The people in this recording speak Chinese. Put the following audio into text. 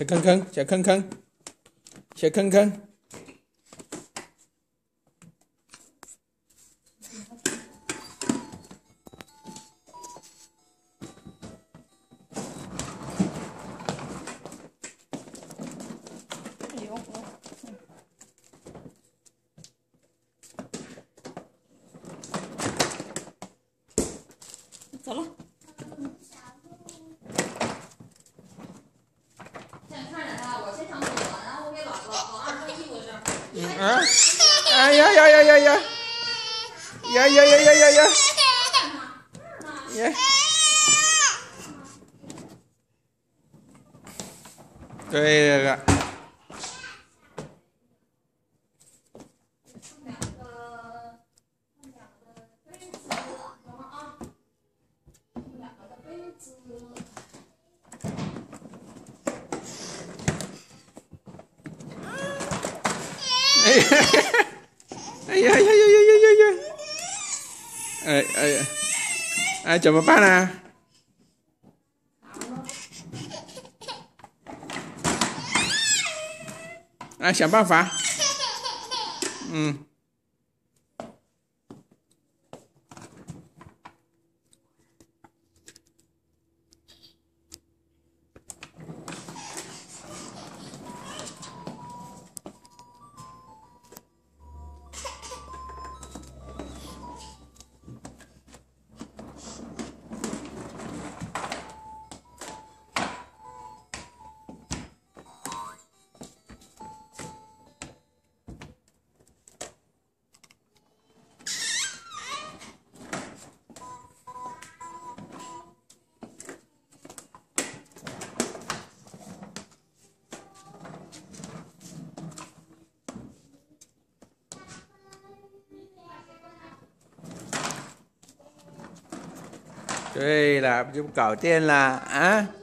小坑坑，小坑坑，小坑坑。 走了。先看着他，我先上厕所，然后我给老二脱衣服的事。 啊！哎呀呀呀呀呀！呀呀呀呀呀呀！呀！对了。哎呀！哎呀呀呀呀呀呀！哎，怎么办呢？哎，想办法。嗯。对了，不就搞定了啊？